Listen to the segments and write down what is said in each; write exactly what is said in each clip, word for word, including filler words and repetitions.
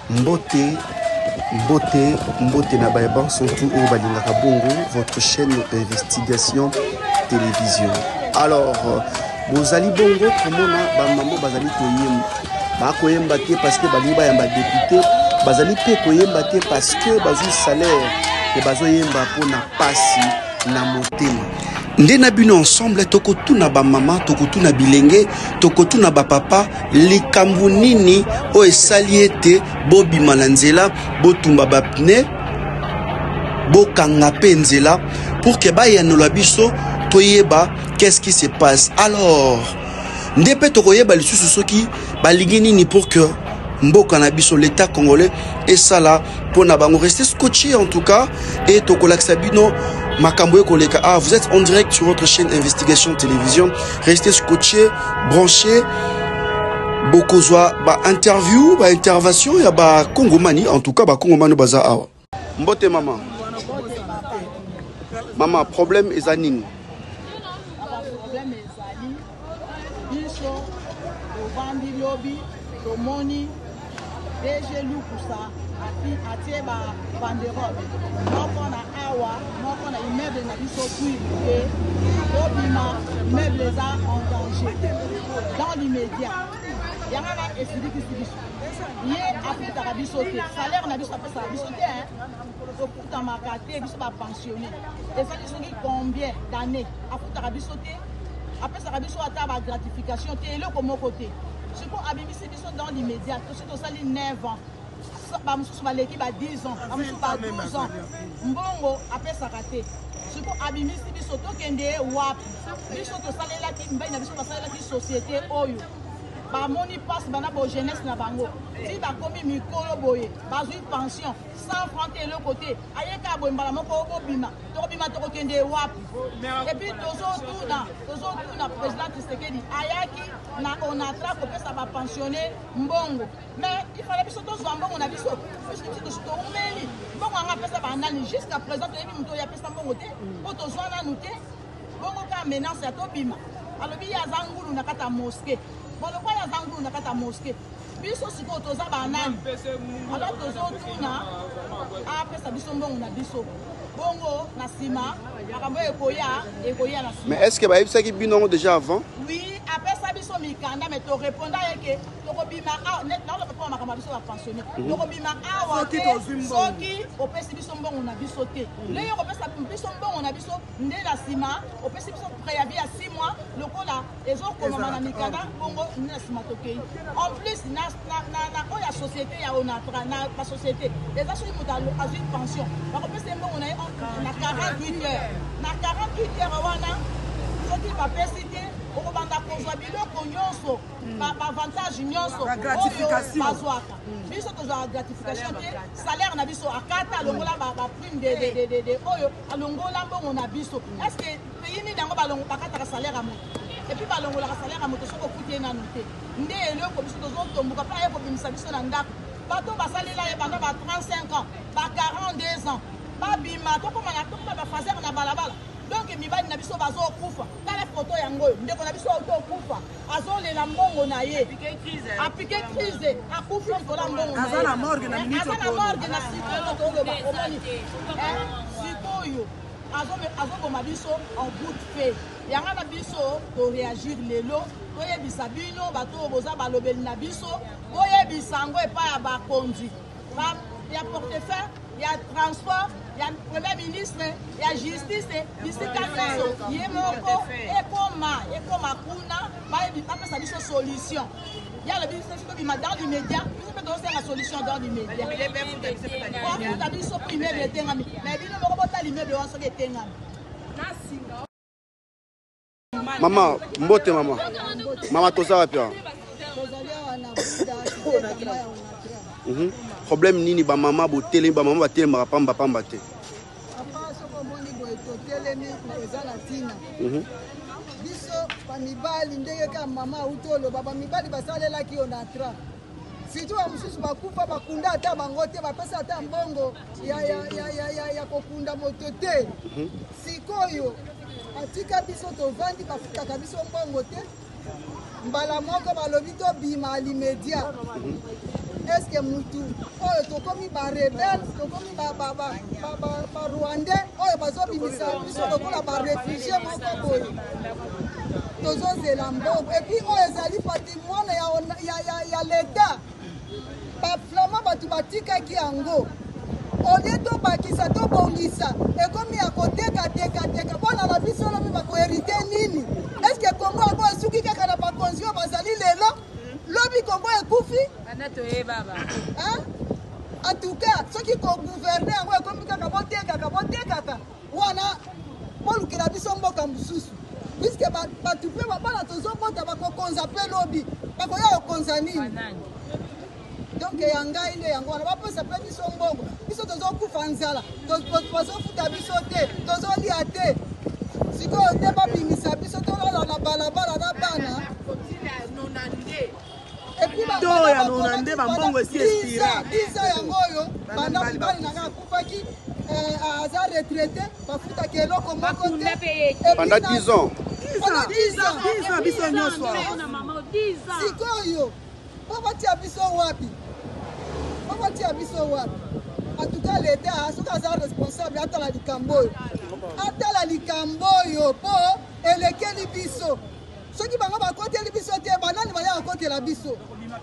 Mbote, Mbote, Mbote Nabayaban sont tout au Balingaka Bongo, votre chaîne d'investigation télévision. Alors, vous allez Bongo, comment on a maman Bazali Koyem, Bakoyem Baté parce que Baliba Yamba député, Bazali Pe Koyem Baté parce que Bazou salaire, et Bazoyemba pour na passi, na motema. Nde na bino ensemble toko tu na ba mama toko tu na bilenge toko tu na ba papa likambu nini o esali ete bobi mananzela botumba ba pne bokanga pe nzela pour que ba yanola biso toyeba qu'est-ce qui se passe. Alors nde pe toko yeba lisusu soki ba lingi nini pour que mboka na biso l'état congolais et ça là pour na bango rester scotché en tout cas et toko laksabino Makamboye Koleka. Ah, vous êtes en direct sur votre chaîne Investigation Télévision. Restez scotchés, branchés. Bokozwa, bah, interview, bah, intervention, ya bah, Kongomani. En tout cas, bah, Kongomani baza awa. Mbote maman. Maman, problème est anin. Problème est ali. Biso, Ovandi Lobby, Tomoni, D G Lukusa. Atie ba banderole moko na awa moko na immeuble na biso kuibuke obima immeuble za en danger dans l'immédiat yanga na esidikisi biso ye afutaka biso te salaire na biso apesaka biso te tokutamaka te biso bapensionné ezali soki combien d'années afutaka biso te apesaka biso ata bagratification te eloko moko te siko abimisi biso dans l'immédiat tosi tosali neuf ans bamususu baleki ba dix ans bamususu ba douze ans mbongo apesaka te siko abimisi biso tokende wapi biso tosalelaki mbai na biso basalelaki société oyo bamoni passe bana bo jeunesse na bango ti bakomi mikolo boye bazwi pension cent francs te le côté ayeka boye mbala moko obima tokobima tokokende wapi et puis tozotuna tozotuna président Tshisekedi ayaki na onatra kopesa ba pensionné mbongo mais il fallait biso tozwa mbongo na biso puisque biso toumeli mbongo anga pesa banani jusqu'à présent toyebi muto ya pesa mbongo te po tozwa nanu te bongo ka menace ya tobima alobi ya zangulu na kata mosquée bon le quoi ya zangulu na kata mosquée biso siko toza banani alors tozotuna apesa biso mbongo na biso bongo na sima makambo ekoya ekoya na sima. Mais est-ce que ba yebisaki bino déjà avant? Oui, apesa biso mikanda mais to répondre yeke tokobima a net na le papa makambo biso ba pensionné tokobima awa soki opesi biso mbongo na biso te le yo opesa biso mbongo na biso nde na sima opesi biso préavis ya six mois lokola ezokoma na mikanda bongo nde na sima tokei en plus na na na oya société ya onatra na ba société eza soki moto azwi pension bakopesa mbongo na na quarante-huit heures na quarante-huit heures wana soki bapesi te okobanda kozwa biloko nyonso baavantage nyonso oyo bazwaka biso tozwaka gratification te salaire na biso akata alongola baprime de oyo alongola mbongo na biso est ce que pays nini yango bakataka salaire ya moto epuis balongolaka salaire ya moto soki okuti ye nanu te nde eloko biso tozotomboka mpe aye kobimisa biso na ndako bato basalela ye banda ba trente-cinq ans ba quarante-deux ans babima tokoma na tokoma bafaser na balabala donc mibali na biso bazokufa tala foto yango ndeko na biso otokufa azolela mbongo na ye apike crise akufi likola mbongo na ye aza na morgue na minute na sikoyo toloba omoni sikoyo azoboma biso en bout de fait yanga na biso toréagir lelo toyebisa bino bato boza balobeli na biso boyebisa yango epai ya bakonzi ya portefeuille ya transport ya premier ministre ya justice bisika nyonso ye moko ekoma ekoma kuna bapesa biso solution ya le biso tobima dans l'immédiat biso mpe tozosenga solution dans l'immédiat ofuta biso po immeuble etengami mais bino moko botala immeuble wana soki etengami. Mama, mbote mama. Mama toza wapi awa? Mhm. Problème nini ba mama botele ba mama batele ma pamba pamba te. Papa soko moni boy totele ni ezala tina. Mhm. Biso ba mibali ndenge ka mama utolo baba mibali basalela ki onatra. Situ wa mususu bakufa bakunda ata bango te bapesa ata mbongo ya ya ya ya ya, ya kokunda moto te. Mhm. Sikoyo atika biso tovandi bafutaka biso mbongo te. Mbala moko balobi to bima l'immédiat. eske mutu oyo tokomi barebele tokomi barwandais oyo bazobimisa biso lokola barefugie moko boye tozozela mbongo epuis oyo ezali patrimoine ya leta baflama bato batikaki yango olie tobakisa tobongisa ekomi ya kotekatekateka mpona na biso lobi bakoherite nini eske kongo yango esuki kaka na bakonzi oyo bazali lelo lobi kongo ekufi en tout cas soki kogouverne yango ekomi kaka botekaka botekaka wana bolukela biso mboka mosusu puiske bato mpe bana tozobota bakokonza mpe lobi bakoya kokonza nini donc ya ngai nde yango wana bapesa mpe biso mbongo biso tozokufa nzala bazofuta biso te tozolia te sikoyo te babimisa biso tolala na balabala na bana toya nonande bambongo esi espira dix ans yango oyo banda mobali nanga akufaki aza retraité bafutaki eloko moko te pendant dix ans dix ans biso nyonso sikoyo po batia biso wapi po batia biso wapi atuka leta soki aza responsable atala likambo oyo atala likambo oyo mpo elekeli biso soki bango bakoteli biso te banani baya kokotela biso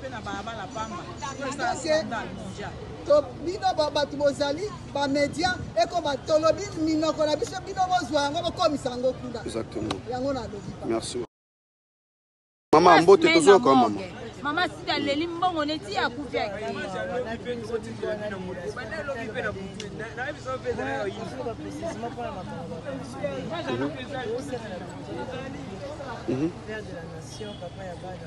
bino bato bozali bamédia eko batolobi minoko na biso bino bozwa yango bokomisa yango kuna yango nalobi mama mbote tozoka mama mama sida leli mbongo neti akufi aki Père de la nation, papa Yabana,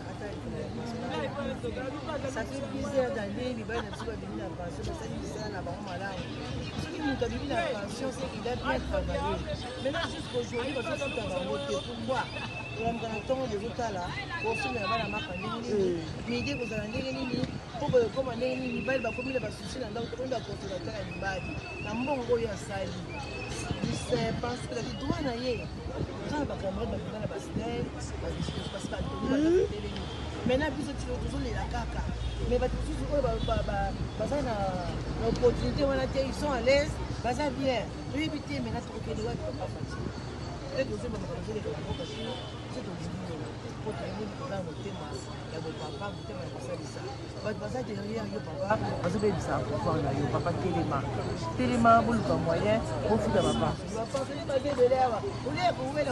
ça fait plusieurs années, il va y avoir une pension, ça fait un malade. Ce qui nous a donné la pension, c'est qu'il a bien travaillé. Maintenant, jusqu'aujourd'hui, parce que tout a voté, pourquoi? On a entendu les autres là, pour se mettre à la marque en ligne, mais dès que vous allez en ligne, pour que comme en ligne, il va y avoir comme il va soucier dans le monde à côté de la terre, il va y avoir un bon royaume sali. Je pense que la douane aille. Quand les camarades vont dans la bassinelle, parce que maintenant, puis tu toujours les caca. Mais l'opportunité, ils sont à l'aise, ça bien. Oui, éviter maintenant trop que les gens ne peuvent pas faire. Et que je me rappelle les camarades parce que c'est au début. Pour terminer, il faut faire mon thème. Il y a mon papa, mon thème, il y a ça. Votre passage derrière, il y a papa. Parce que c'est ça, pour voir là, il y a papa Téléma. Téléma, vous le pas moyen, vous faites ma part. Je ne vais pas faire de l'air. Vous voulez que vous voulez la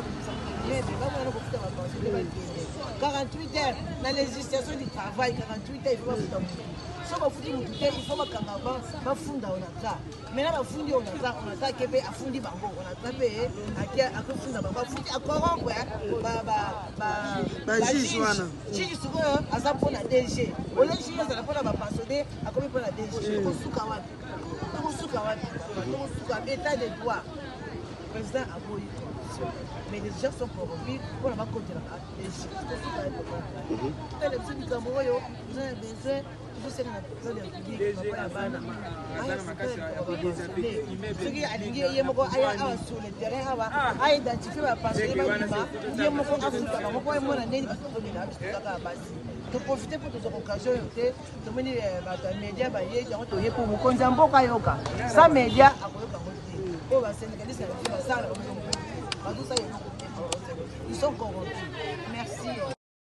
quarante-huit heures, la législation du travail, quarante-huit heures, il faut pas foutre. Si on fout il faut pas qu'on avance, pas foutre on a ça. Maintenant, on a foutu, on a ça, on a ça, qui est à foutre bango, on a tapé, à qui a foutu bango, à foutu à quoi on peut, bah, bah, bah, juge, juge, à ça pour la D G. On est juge, ça pour la pensionner, à combien pour la D G, on soukawat, on soukawat, on soukawat, état de droit. Le président a voulu. Mais les gens sont corrompus pour la côté de la D G. C'est le petit Cameroun, vous avez besoin. Je sais que la République n'est pas la ce qui a dit, il y a sur le terrain, à identifier la passion, il y a un de profiter pour toutes occasions, de mener les médias, pour vous conserver yoka. Ça, média, on va sénégalais, c'est ça. Ils sont corrompus. Merci.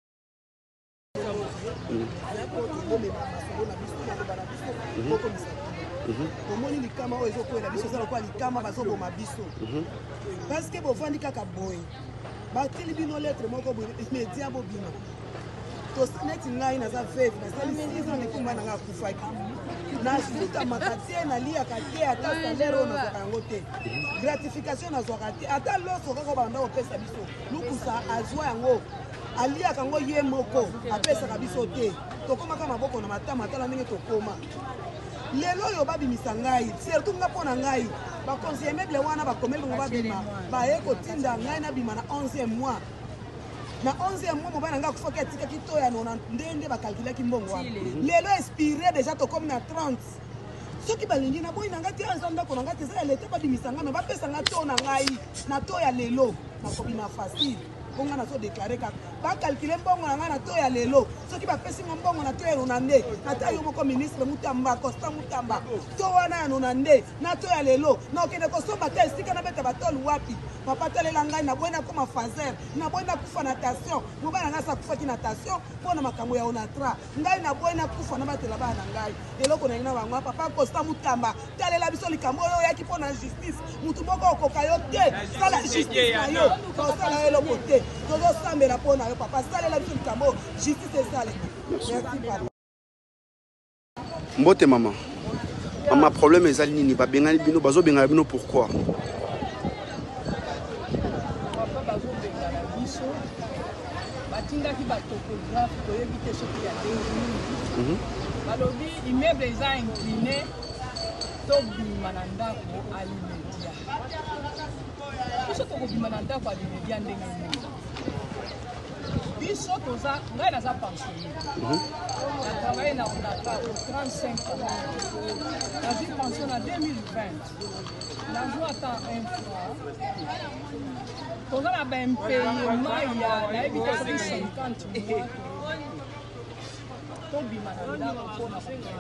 tomoni likama oyo ezokwela biso eza lokola likama bazoboma biso parceke bovandi kaka boye batili bino lettre moko boye media bobima neti ngai naza veve nasali six ans likumba nanga akufaki nasutamaka te naliaka te ata salaire oyo nazwaka yango te gratification nazwaka te ata loso kaka banda kopesa biso lukusa azwa yango aliaka yango ye moko apesaka biso te tokomaka maboko na matama atala ndenge tokoma lelo oyo babimisa ngai surtout nga mpo na ngai baconseiller meuble wana bakomeli bango babima baye kotinda ngai nabima na onzième mois na onzième mois mobali na ngai akufaki atikaki toya nona ndenge bakalkulaki mbongo wana lelo expire déjà tokomi na trente soki balingi na boyi na ngai te aza ndako na ngai te eza ya leta babimisa ngai me bapesa ngai to na ngai na to ya lelo nakobima facile bonga na so déclarer kaka ba calculer mbongo na ngana to ya lelo soki ba pesi mbongo na to ya nonande na ta yo moko ministre Mutamba Costa Mutamba to wana ya nonande na to ya lelo na okende ko somba te esika na beta batol wapi papa talela ngai na boina koma fazer na boina kufa natation mobana ngasa kufa ki natation pona makambo ya onatra ngai na boina kufa na batela bana ngai eloko na ina bango papa Costa Mutamba talela biso likambo oyo yaki pona justice mutu moko okoka yo te sala justice na yo tosala eloko te tozosambela mpona yo papa salela biso likambo justice esale. Merci papa. Mbote mama. Mama problème ezali nini babengani bino bazobengana bino pourquoi? Papa bazobengana biso batindaki batopographe toyebi te soki ya ndenge balobi immeuble eza incliné tobima na ndako alimedia biso tokobima na ndako alimedia ndenge nini biso toza ngai naza pensionné na travaille na onaka au trente-cinq ans nazwi pension na deux mille vingt nazwi ata un franc toza na baimpayema ya nayebi te soki cinquante mois tobima na ndako mpona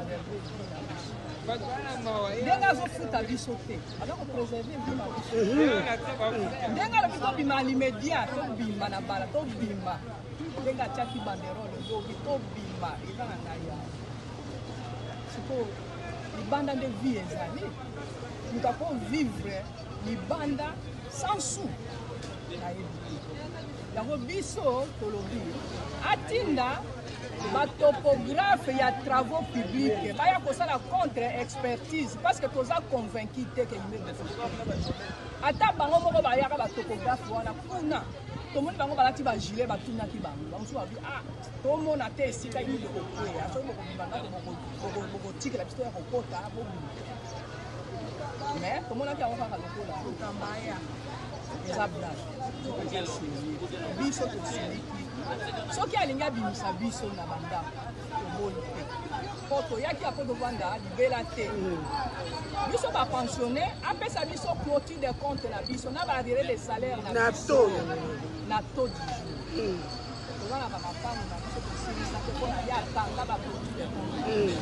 ndenge azofuta biso te aza kopreserve vi na biso ndenge alobi tobima alimedia tobima na bala tobima ndenge atiaki banderole lobi tobima eza na ngai ya sikoyo libanda nde vi ezali moto akovivre libanda sans sou nayebi yango biso tolobi atinda batopographe ya travaux publics baya kosala contre expertise parce que toza convaincu te ke immeuble ata bango moko bayaka batopographe wana kuna tomoni bango balati bagilet batunaki bango bamosusu babi ah tomona te esika immeuble kokwea soki bokobimanga te bokotikela biso ya kokota bobima mais tomonaki yango kaka lokola eza blage biso tosiliki soki alingi abimisa biso na bandako tomoni te mpo toyaki apo tovanda libela te biso bapensionné apesa biso clôture de compte na biso na barire de salaire na biso na taux du jour toza na bamapangu na biso tosilisa te mpona ye atanga baclôture de compte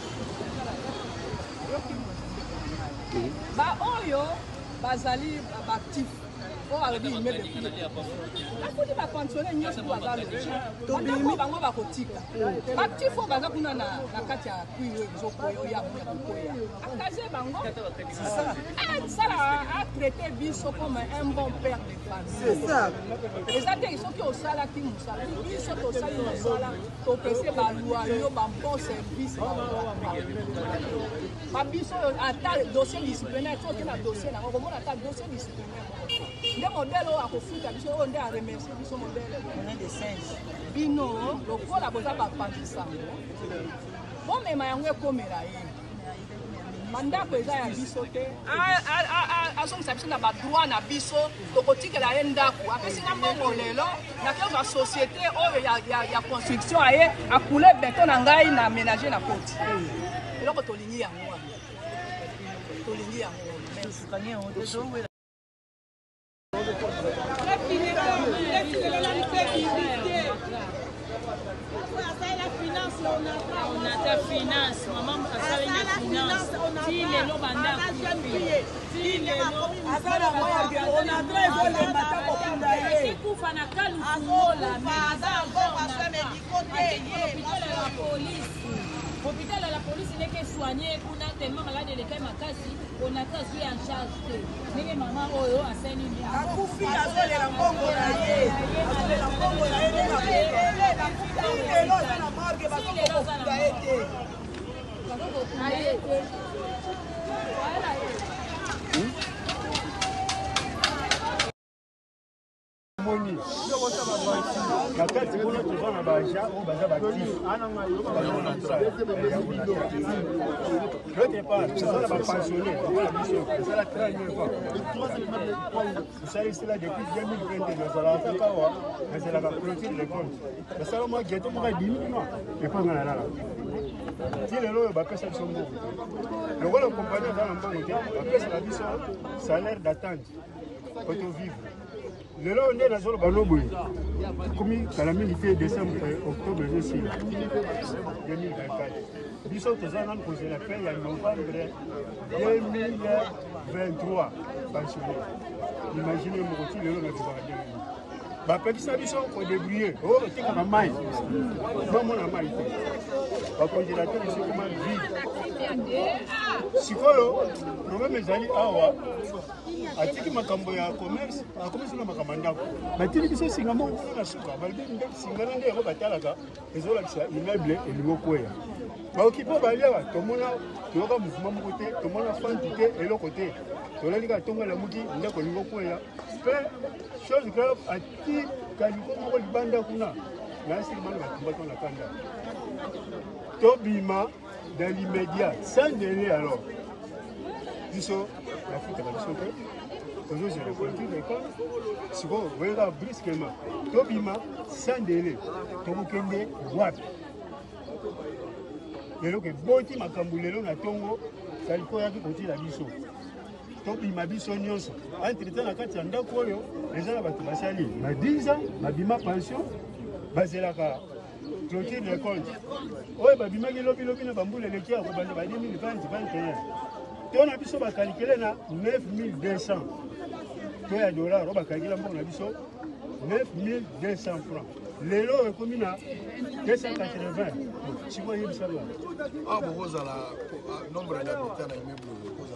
baoyo bazali baactif oyo alobi immeuble nakudi bapensionné nyonso baza logi bandako bango bakotika actif oyo baza kuna na kati ya kui oyo ezokoya oyo amoya kokoya akaze bango sala atraité biso comme un bon père de famille eza te soki osalaki mosala biso tosali mosala topese baluayo bambon service babiso ata dossier disciplinaire soki na dossier nango komona ata dossier disciplinaire nde modele oyo akofuta biso oyo nde aremercie biso modele bino lokola boza bapandisango bomema yango ekomela ye bandako eza ya biso te azongisa biso na badroit na biso tokotikela ye ndako apesinga mbongo lelo nakezwa société oyo ya construction aye akule beton na ngai na ménager na koti eloko tolingi yango wana tolingi yango on a ta finance, maman a fait la finance. Si les lots bandent, si les lots, on a très bon les matins. Si vous faites un calme, vous la police. L'hôpital à la police n'est que soigné, on a tellement malade de l'école Makasi, on a cassé en charge. Mais maman, oh, à Saint-Louis. A Koufi, à la Congo, à la Congo, na kati kuna toza na baja oyo baza batif l'autre part toza na bapensionné oyo biso tosala trente fois tosalisela depuis deux mille vingt nazalaka kaka awa nazalaka clôture de compte basala mwa geto moko edimi kuna epanga na lala ti lelo oyo bapesa biso mbongo lokola kompani aza na mbongo te bapesaka biso salaire d'attente po tovivre lelo nde nazolo banoboye komi kala mingi te décembre octobre ezosi deux mille vingt-quatre biso toza nanu kozela mpe ya novembre deux mille vingt-trois pensionnaire imagine mokoti lelo na tozaka deux mille bapekisa biso kodébrouye oyo batekaka mai bamona mai te bacongélateur esekoma vide sikoyo problème ezali awa atiki makambo ya commerce akomisi na makambo ya ndako batili biso singa moko kuna na suka balobi nde singana nde yango batalaka ezolakisa immeuble elingo kweya baokipe baliawa tomona toyoka mouvement moko te tomona fanti te eloko te tolali kaka ntongo elamuki ndako elingo kweya mpe chose grave ati kaliko moko libanda kuna nasilimana batumba to na kanda tobima dans l'immédiat sans délai alors biso bafutaka biso te tozozela politique d'école sikoyo boyeka brusquement tobima sans délai tokokende wapi lelo ke boti makambo lelo na ntongo saliko oyaki kotila biso tobima biso nyonso entretemps na kati ya ndako oyo eza na bato basali na dix ans babima pension bazelaka clôture de compte oyo babimaki lobilobi na bambula eleki ya kobanda ba deux mille vingt vingt et un to na biso bakalikele na neuf mille deux cents to ya dollar oyo bakalikela mbongo na biso neuf mille deux cents francs lelo ekomi na deux cent quatre-vingts sikoyo yebisa bana ah bokozala nombre d'habitants na immeuble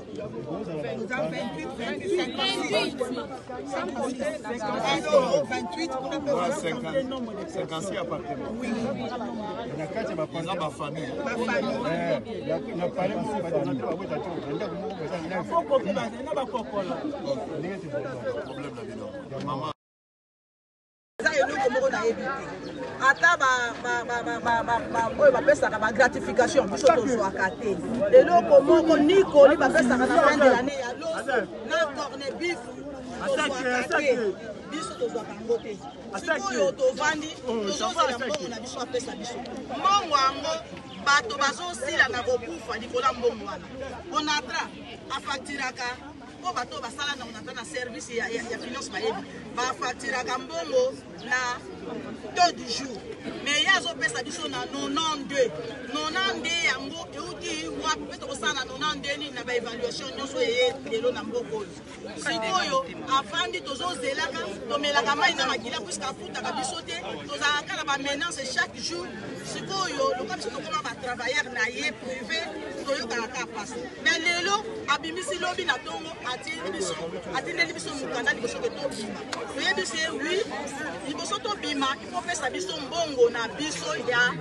vingt-huit cinquante-six appartements. Oui. Na kati ba Ils ont ma famille. Ma famille. Eh, na pale mo ba na ba weta to. Nda ko mo ba na. Foko ki ba na ba kokola. Ndenge tu problème na bino. Maman. Ça est nous comme on a évité. Ata ba ba ba ba ba ba ba oyo bapesaka ba gratification biso tozwaka te eloko moko niko li bapesaka na fin de l'année ya loso na corne beef tozwaka te biso tozwaka yango te sikoyo tovandi tozozela mbongo na biso apesa biso mbongo yango bato bazosila na kokufa likolo ya mbongo wana onatra afaktiraka po bato basala na onatra na service ya, ya, ya finance bayebi bafaktiraka mbongo na taux du jour mais ya azopesa biso na quatre-vingt-douze quatre-vingt-deux yango euti wapi mpe tokosala na quatre-vingt-deux nini na baévaluation nyonso eye lelo na mboka oyo sikoyo afandi tozozelaka tomelaka mai na makila puiske afutaka biso te tozalaka na bamenance chaque jour sikoyo loka biso tokoma batravailleur na ye privé toyokaka ka pasi mais lelo abimisi lobi na ntongo atindeli biso mokanda liboso ke tobima toyebisi ye wi liboso tobima ifopesa biso mbongo na biso ya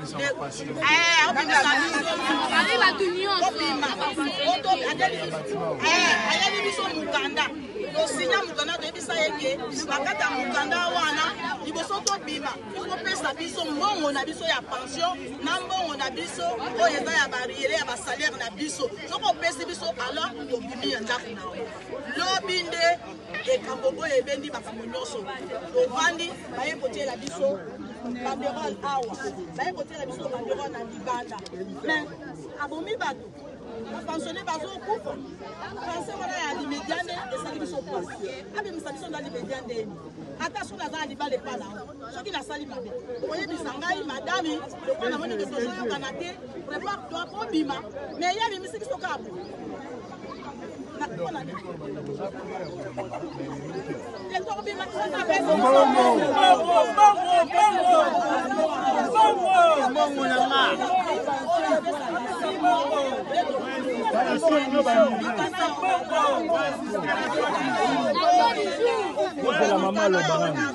ayeli biso mokanda tosinya mokanda toyebisa yeke bakata ya mokanda wana liboso tobima ifopesa biso mbongo na biso ya pension na mbongo na biso oyo eza ya bariere ya basalaire na biso soki opesi biso alors tobimi ya ndako na oyo lobi nde ekambo oyo ebendi makambo nyonso tovandi baye kotiela biso banderole awa baye kotiela biso banderole na libanda mais abomi bato bapensionne bazokufa pense wana ya limedia nde esali biso mpasi abimisa biso nda limedia ndeni ata soki naza na libala epa nango soki nasali mabe oyebisa ngai madami lokola namoni ke tozoyokana te prépare toi kobima mais ye abimisi biso kabo la maman le banane.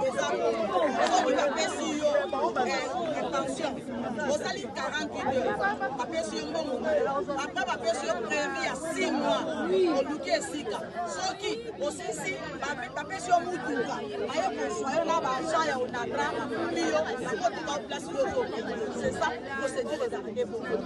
osali quarante-huit heures bapesi yo mbongo apres bapesi yo prévu ya six mois oluki esika soki osisi bapesi yo mutuka aye kozwa yo na baagent ya onatra akumbi yo nakotuka place yozokende c'est ça procédure ezalaki bongo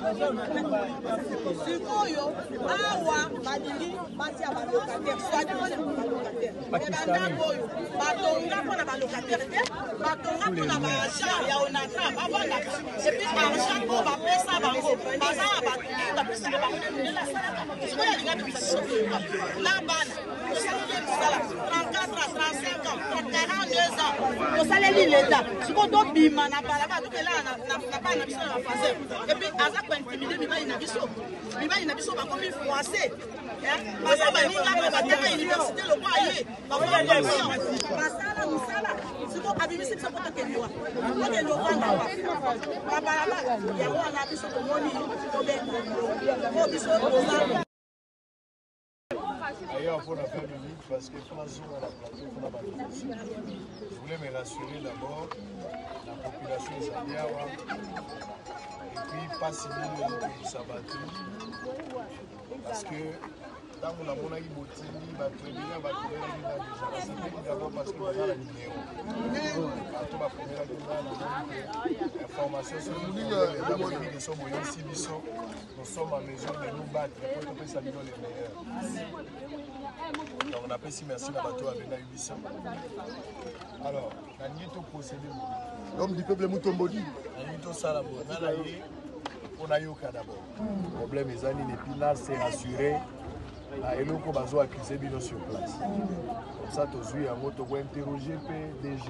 sikoyo awa balingi batia balocataire swadimone balocataire me bandako oyo batonga mpona balocataire te batonga mpona baagent ya onatra kovanda et puis argent mpo bapesa bango baza na bapesaka bango ndela asalaka sikoyo alinga bimisa biso na bana tosaleli mosala trente-quatre à trente-cinq ans quarante-deux ans tosaleli leta sikoyo tobima na balabala tokela na bana na biso na bafaser et puis aza kointimide mibali na biso mibali na biso bakomi froissé baza baninga bateka université lokwa ye basala mosala sikoyo abimisi biso po tokende wa tokende ovanda babalabala yango wana biso tomoni tobenga po biso ozala. D'ailleurs, pour la faire minute, parce que François à la plateau, je voulais me rassurer d'abord, la population est Zaliawa, et puis pas si bien de Sabatu, parce que dans mon amour, il y a des botines, il y a des tribunaux, il y a des gens, d'abord parce que vous avez la numéro. Quand on va prendre la information sur le nous sommes ici, nous sommes à mesure de nous battre, pour qu'on puisse aller dans les meilleurs. Donc on appelle si merci à bateau à Bena huit cents. Alors, on a tout procédé. L'homme du peuple Moutombodi. On a tout ça d'abord. On a eu au cas d'abord. Le problème est Zanine et puis là, c'est rassuré. Là, et l'on a accusé Bino sur place. Comme ça, tu as vu un mot, tu as interrogé P D G.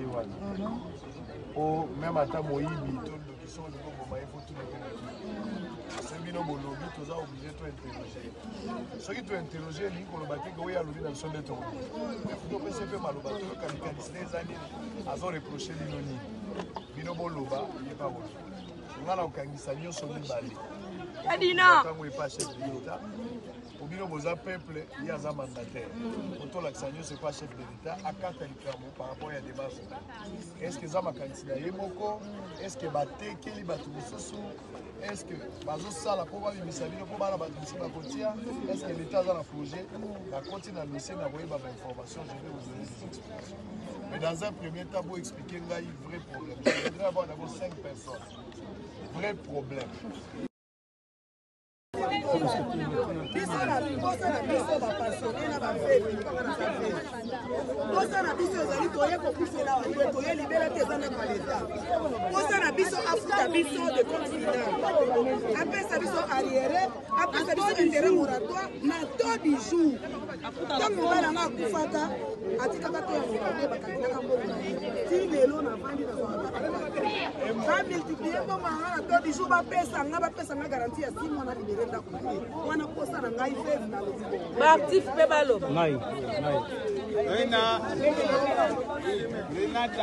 Même à ta moïbi, tu as sont au niveau de il faut tout le monde. C'est Bino Bolobi, tu as obligé de t'interroger. Ceux qui t'ont interrogé, ils ont dit que oui, à l'origine, sont des tombes. Il faut que tu aies mal au bateau, quand ils ont des années, ils ont reproché Bino. Bino Boloba, il n'est pas bon. On a l'organisation, ils sont des balais. Adina! Quand on n'est pas chef de l'État, au bino boza peuple, il y a un mandataire. Autant l'accent, ce n'est pas chef de l'État, à quatre électrons par rapport à des bases. Est-ce que ça m'a candidat Yemoko? Est-ce que Baté, Keli Batou est-ce que Bazo Sala, pour voir les Missabino, pour voir la Batou Bakotia, est-ce que l'État a un projet? La continue à laisser d'envoyer ma information, je vais vous donner des explications. Mais dans un premier temps, pour expliquer là, il y a un vrai problème. Je voudrais avoir d'abord cinq personnes. Vrai problème. biso na biso na biso bapassionné na bafebi posa na biso ezali toye kopusela waye toye libela te eza na baleta posa na biso afuta biso de confident apesa biso arriéré apesa biso intérêt moratoire na to du jour ntango mobali anga akufaka atikaka to ya mokande bakandinaka mbongo na ye ti lelo na vandi bamultiplie mbongo anga na to du jour bapesanga bapesanga garantie ya six mois na libere ndako na ye wana posa na ngai fevi na lozibo baactif mpe baloba ngai ngai Rena Renata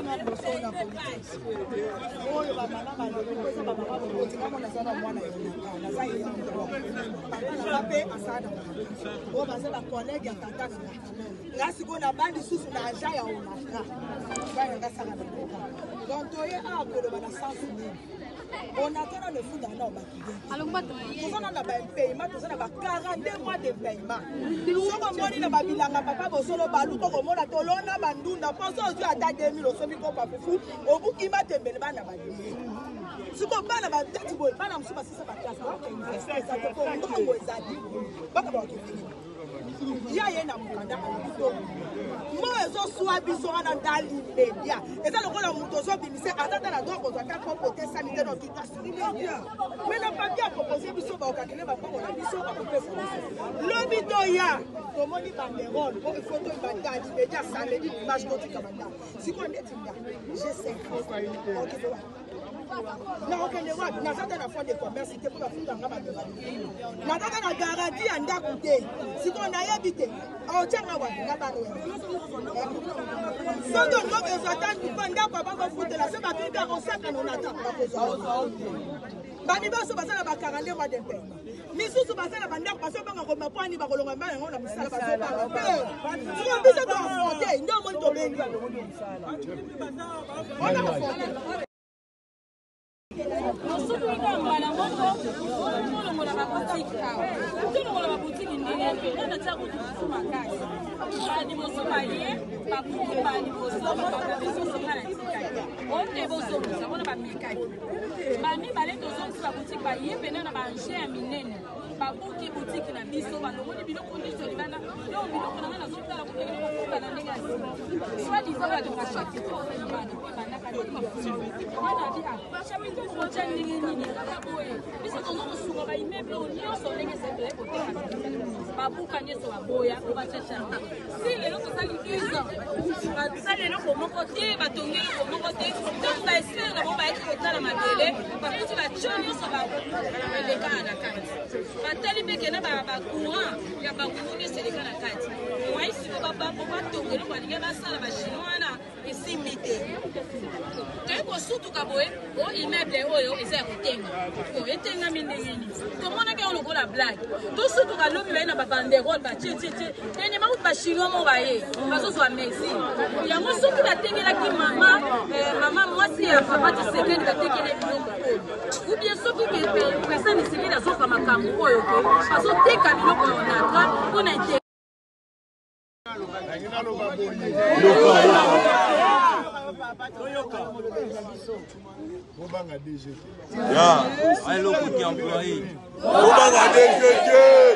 oyo bamama balobi posa bamama bokoti kama nazala mwana yonaka naza ye mpe asada oyo baza bakolege ya tata na nga sikoyo na bandi susu na aja ya onaka bana nga saka na donc toye awa koloba na sansi nini on attend le fond d'un homme. Nous avons un paiement, nous avons quarante mois de paiement. Nous avons un bilan, papa, vous avez un balou, vous avez un tolona, bandou, n'a pas besoin de deux mille, vous avez un fou, au bout qui m'a tembé, ban à balier. Ce qu'on parle à tête, vous pas dans ce passé, ça va classe, ça te fait un peu de zadi. Il y a un amouanda. Moi, je suis à Bissora dans l'immédiat. Et ça, le rôle de mon tozo, c'est attendre la drogue aux attaques pour protéger sanitaire dans toute la immédiat. Mais le papier a proposé Bissora, on a calculé ma part, on a Bissora à peu près. Le bitoya, comment il va me rôle, pour une photo, il va dire immédiat, ça les dit, image contre Kamanda. Si on est là, j'ai cinq ans. Non, ok, les rois, nous avons la foi de commerce, c'était pour la foule dans la main de la vie. Nous avons la garantie en d'accouter. Si on a habité, on tient à voir, on a barré. Sans donc, nous attendons du panda, papa va foutre la semaine, on a sac, on attend. Bami baso basala ba quarante mois de paiement. Misusu basala banda parce que banga koma pani ba kolonga mbala ngona misala baso ba. Siko biso ba fonte, ndo mo to benga. Ona ba fonte. Mosuku ina mbala ngoko, ngolo ngola ba boutique awa. Ngolo ngola ba boutique ndenge ndo na tsaku kusuma kasi. Badi bosoma ye, ba kuku badi bosoma ba bosoma kana tsikaya. Onde bosoma, bona ba mikaki. Ba mi bale to zo ba boutique ba ye pena na ba nje ya minene. babuki boutique na biso balongoli biloko nyonso libanda yo biloko na nga nazotala kokende kofuta na ndenge ya soit disant badokashaki bana wana bi bashabito kocha ndenge nini kaka boye biso tozokosuka baimmeuble oyo nyonso ndenge ezali koteka babuka nyonso baboya obachacha si lelo tosali deux ans basali eloko moko te batongi eloko moko te donc baespere na bo bayeki kotala mabele bakuti batio nyonso baelekana na kati batali mpe kena bacourant ya bakuru nyonso eleka na kati moaisiko bababo batonga eloko balingi basala bachinois wana esimbi te toyei kosutuka boye o immeuble oyo eza ya kotenga etengami ndenge nini tomonaki yango lokola blage tosutuka lobi baye na babanderole batietieti enyema kuti bachinois mo baye bazozwa mesure yango soki batengelaki mama mama mwasi ya papa tisekeli batekele biloko oyo ubie soki personne esekeli azoka makambo oyo ke bazoteka biloko ya onatra mpona ete Bobanga D G T. Ya, allô côté employé. Bobanga D G T.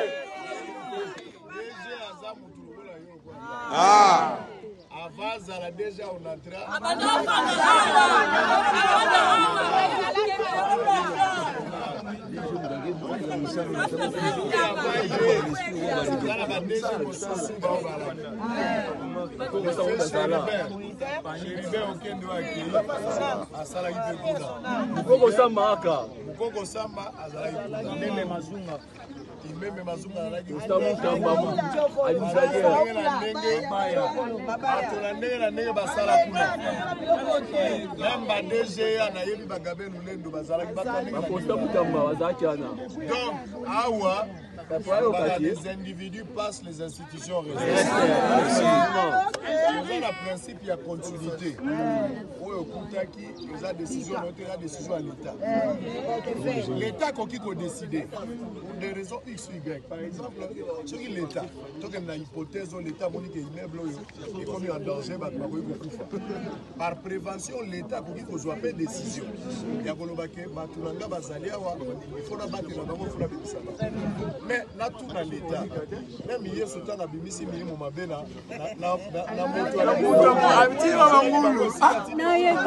D G azamu tulola yo kwa. Ah. Avaza la déjà on entra. Mukoko samba aka. Mukoko samba azalaki nene mazunga. Imeme mazunga alaki ustamukamba alizaje ndenge baya. Atona ndenge na ndenge basala kuna. Namba D G na yebi bagabe lulendo bazalaki batani. Ustamukamba wazachana. Donc awa les individus passent, les institutions restent. On a le principe, il y a continuité. Où il y a décision, il y a décision à l'État. L'État qui a décidé, pour des raisons X ou Y. Par exemple, sur l'État, tant qu'il y a une hypothèse, l'État dit que l'immeuble est commis en danger, par prévention, l'État qui a soit fait décision. Il y a il faut la battre, il faut la battre. Mais na tout dans l'État, même hier ce temps a bimisi minimum mabena na na na moto ala moto amtima mangulu na ye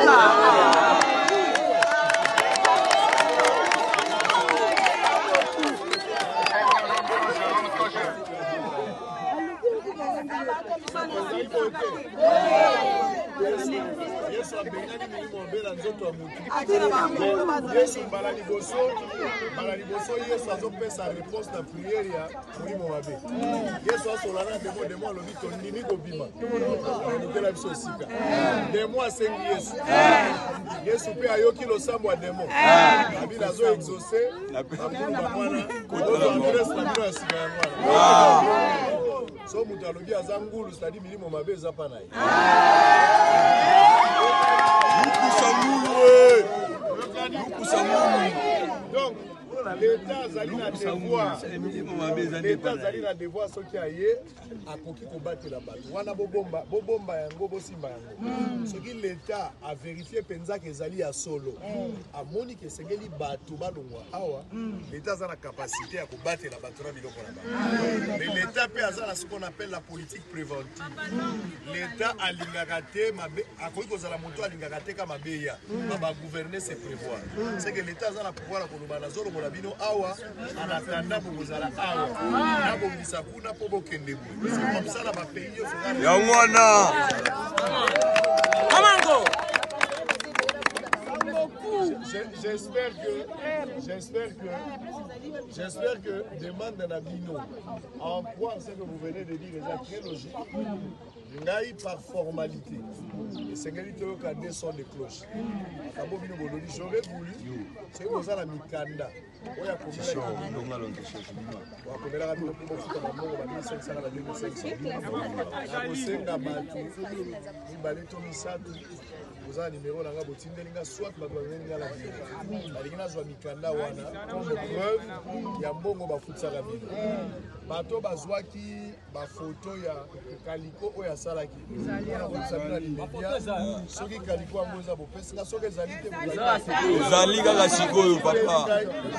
Yesu abengani milimo mbela nzoto ya mutu. Yesu mbala liboso, mbala liboso Yesu azopesa réponse na prière ya mulimo mabe. Yesu asolana demo demo alobi tondimi kobima. Nokela biso sika. Demo asengi Yesu. Yesu pe ayoki losambo ya demo. Abila zo exaucer na mwana kozo adresse na bino ya sika ya mwana. So mutu alobi aza ngulu c'est-à-dire milimo mabe eza pa na ye. Donc, l'État a devoir, l'État a devoir ce qui a eu à combattre la batte. Wana bobomba, bobomba yango bosimba yango. Ce qui l'État a vérifié penza que zali a solo. A moni que sengeli batu balongwa awa, l'État a la capacité à combattre la batte na biloko na ba. Mais l'État peut avoir ce qu'on appelle la politique préventive. L'État a lingakate mabe, a koyi kozala moto a lingakate kama beya. Ba gouverner c'est prévoir. C'est que l'État a la pouvoir à koloba na zolo bino awa anatanda bozala awa na bongisa kuna po bokende bu c'est comme ça la ba pays yo fera ya ngwana amango j'espère que j'espère que j'espère que demande na bino en point ce que vous venez de dire est très logique. Ngai par formalité. Et c'est que des sons de cloche. J'aurais voulu, c'est que vous avez la mikanda. Oui, à combien de oza numéro nanga botindelinga soit bato babenga la bino balingi nazwa mikanda wana comme preuve ya mbongo bafutisaka bino bato bazwaki bafoto ya kaliko oyo asalaki mpona kofutisa bino na limedia soki kaliko yango eza bopesinga soki ezali te ezali kaka sikoyo papa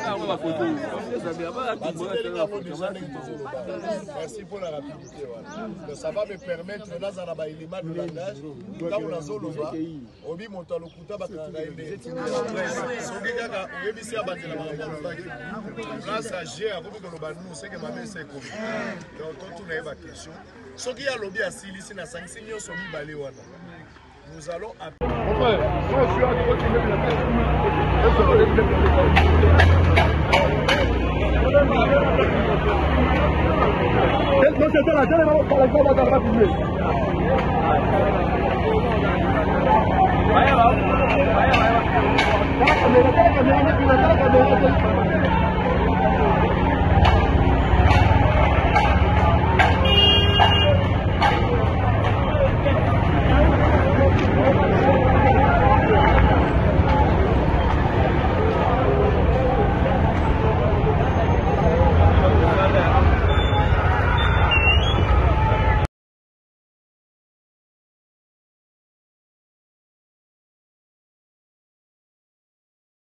merci pour la rapidité wana ça va me permettre nazala baélément de langage ntango nazoloba obi moto alokuta bakanga ende soki kaka oyebisi ya banzela makambo alobaki grâce à g akomi koloba nu seke mamesa ekomi donc totuna ye baquestion soki alobi asilisi nasangisi nyonso mibale wana nous allons Vaya, vaya, vaya, vaya.